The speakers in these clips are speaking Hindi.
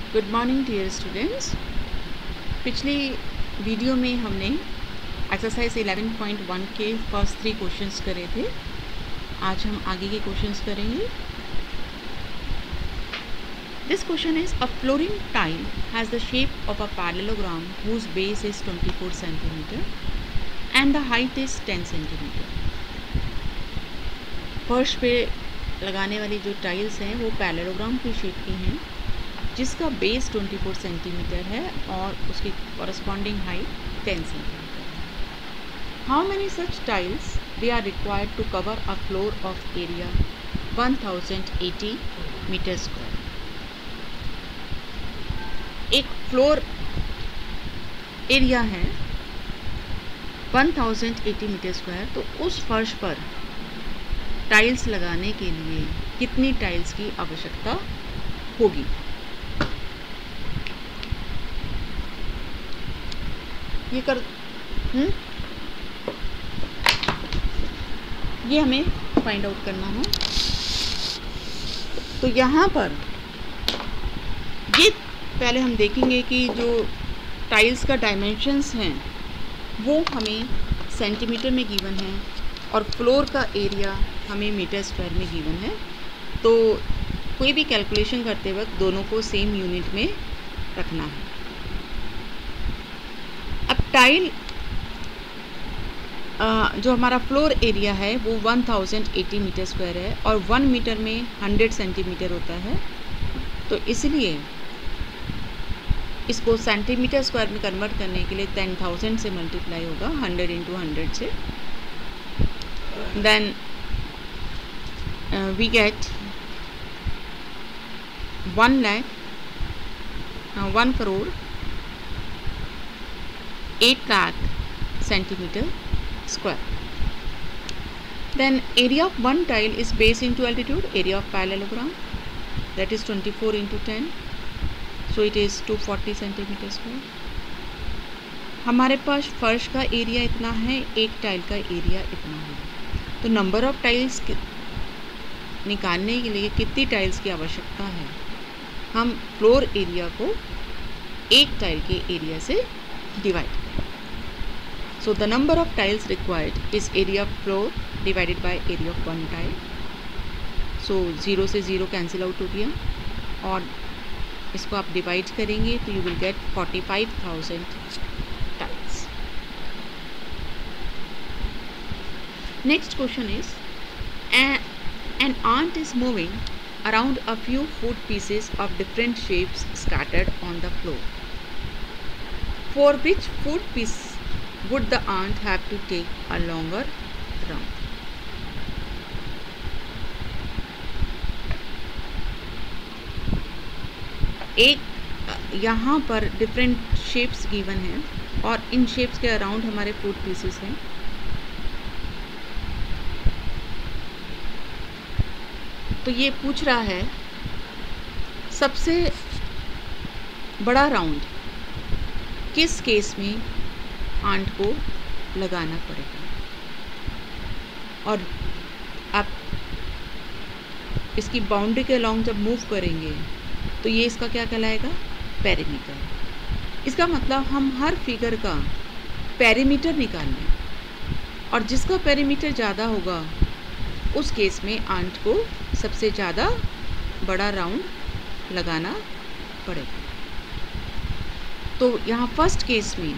Good morning dear students. पिछली वीडियो में हमने एक्सरसाइज 11.1 के फर्स्ट 3 क्वेश्चंस करे थे। आज हम आगे के क्वेश्चंस करेंगे। This question is a flooring tile has the shape of a parallelogram whose base is 24 centimetre and the height is 10 centimetre. फर्श पे लगाने वाली जो टाइल्स हैं वो पैरेललोग्राम की शेप की हैं, जिसका बेस 24 सेंटीमीटर है और उसकी कॉरस्पॉन्डिंग हाइट 10 सेंटीमीटर है। How many such tiles they are required to cover a floor of area 1080 metre square. एक फ्लोर एरिया है 1080 मीटर स्क्वायर, तो उस फर्श पर टाइल्स लगाने के लिए कितनी टाइल्स की आवश्यकता होगी। ये कर ये हमें फाइंड आउट करना है। तो यहाँ पर ये पहले हम देखेंगे कि जो टाइल्स का डायमेंशंस हैं वो हमें सेंटीमीटर में गिवन है और फ्लोर का एरिया हमें मीटर स्क्वायर में गिवन है। तो कोई भी कैलकुलेशन करते वक्त दोनों को सेम यूनिट में रखना है। अब टाइल जो हमारा फ्लोर एरिया है वो 1080 मीटर स्क्वायर है और 1 मीटर में 100 सेंटीमीटर होता है। तो इसलिए इसको सेंटीमीटर स्क्वायर में कन्वर्ट करने के लिए 10,000 से मल्टीप्लाई होगा, 100 इंटू 100 से। Then we get 1 crore 8 lakh centimeter square. Then area of one tile is base into altitude, area of parallelogram, that is 24 into 10, so it is 240 centimeter square. हमारे पास फर्श का एरिया इतना है, एक टाइल का एरिया इतना है। तो नंबर ऑफ टाइल्स निकालने के लिए कितनी टाइल्स की आवश्यकता है, हम फ्लोर एरिया को एक टाइल के एरिया से डिवाइड करें। So the number of tiles required is area of floor divided by area of one tile. So 0 से 0 कैंसिल आउट हो गया और इसको आप डिवाइड करेंगे तो you will get 45,000 tiles. Next question is, an ant is moving around a few food pieces of different shapes scattered on the floor. For which food piece would the ant have to take a longer round? एक यहाँ पर डिफरेंट शेप्स गिवन हैं और इन शेप्स के अराउंड हमारे फूड पीसेस हैं। तो ये पूछ रहा है सबसे बड़ा राउंड किस केस में आंट को लगाना पड़ेगा, और आप इसकी बाउंड्री के अलोंग जब मूव करेंगे तो ये इसका क्या कहलाएगा, पेरीमीटर। इसका मतलब हम हर फिगर का पेरीमीटर निकाल लें और जिसका पेरीमीटर ज़्यादा होगा उस केस में आंट को सबसे ज़्यादा बड़ा राउंड लगाना पड़ेगा। तो यहाँ फर्स्ट केस में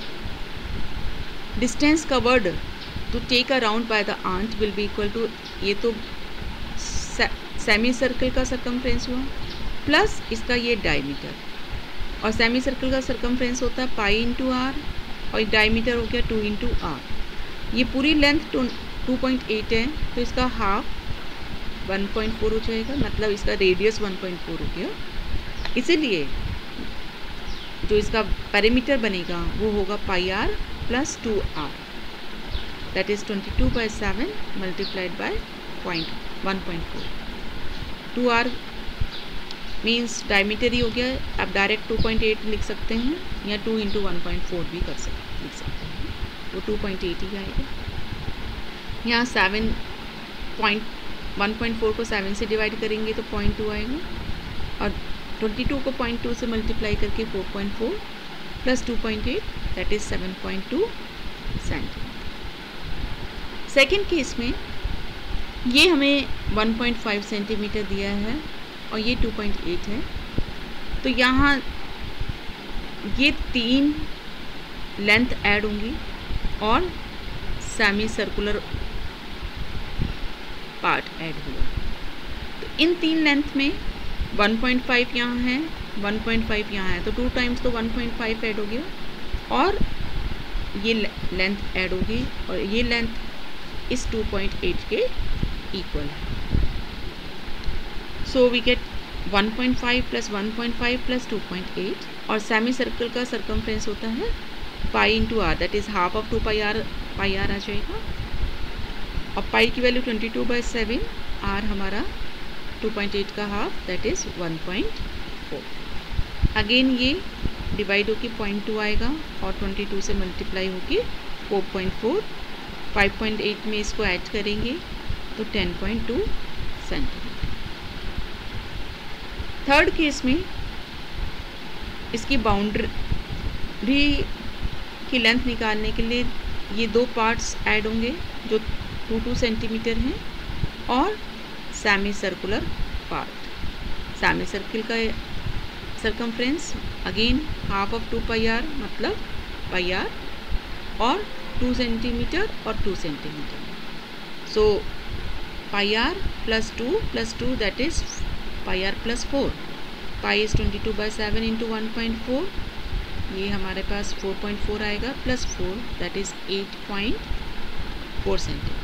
distance covered to take a round by the ant will be equal to, ये तो सेमी सर्कल का सरकमफ्रेंस हुआ प्लस इसका ये डायमीटर, और सेमी सर्कल का सरकमफ्रेंस होता है पाई इंटू आर और डायमीटर हो गया 2 इंटू आर। ये पूरी लेंथ 2.8 है तो इसका हाफ 1.4 हो जाएगा, मतलब इसका रेडियस 1.4 हो गया। इसीलिए जो इसका पेरीमीटर बनेगा वो होगा pi r plus 2r, that is 22/7 multiplied by 1.4. 2r means diameter ही हो गया। आप डायरेक्ट 2.8 लिख सकते हैं या 2 इंटू 1.4 भी लिख सकते हैं, वो 2.8 ही आएगा। यहाँ 1.4 को 7 से डिवाइड करेंगे तो 0.2 आएगा और 22 को 0.2 से मल्टीप्लाई करके 4.4 plus 2.8 that is 7.2 centimetre. Second case में ये हमें 1.5 सेंटीमीटर दिया है और ये 2.8 है, तो यहाँ ये 3 लेंथ ऐड होंगी और सेमी सर्कुलर पार्ट ऐड हुआ। तो इन 3 लेंथ में 1.5 यहाँ है, 1.5 यहाँ है, तो 2 टाइम्स तो 1.5 ऐड हो गया और ये लेंथ ऐड होगी और ये लेंथ इस 2.8 के इक्वल है। So we get 1.5 plus 1.5 plus 2.8 और सेमी सर्कल का सरकमफ्रेंस होता है pi into r, that is half of 2 pi r आ जाएगा और पाई की वैल्यू 22/7, आर हमारा 2.8 का हाफ दैट इज 1.4। अगेन ये डिवाइड होके 0.2 आएगा और 22 से मल्टीप्लाई होके 4.4, 5.8 में इसको ऐड करेंगे तो 10.2 सेंटीमीटर। थर्ड केस में इसकी बाउंड्री की लेंथ निकालने के लिए ये 2 पार्ट्स ऐड होंगे जो 2 सेंटीमीटर हैं और semi circular part. Semi circle का circumference again half of 2 pi r मतलब पाई आर और 2 सेंटीमीटर और 2 centimetre. So pi r plus 2 that is pi r plus 4। Pi is 22/7 into 1.4, ये हमारे पास 4.4 आएगा प्लस 4 दैट इज 8.4 सेंटीमीटर।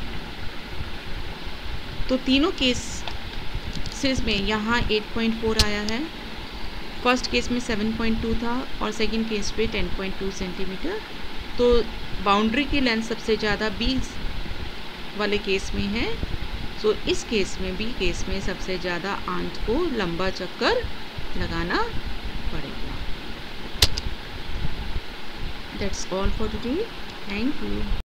तो तीनों केसेस में यहाँ 8.4 आया है। फर्स्ट केस में 7.2 था और सेकंड केस पे 10.2 सेंटीमीटर। तो बाउंड्री की लेंथ सबसे ज़्यादा बी वाले केस में है। सो इस केस में, बी केस में सबसे ज़्यादा आंट को लंबा चक्कर लगाना पड़ेगा। That's all for today. Thank you.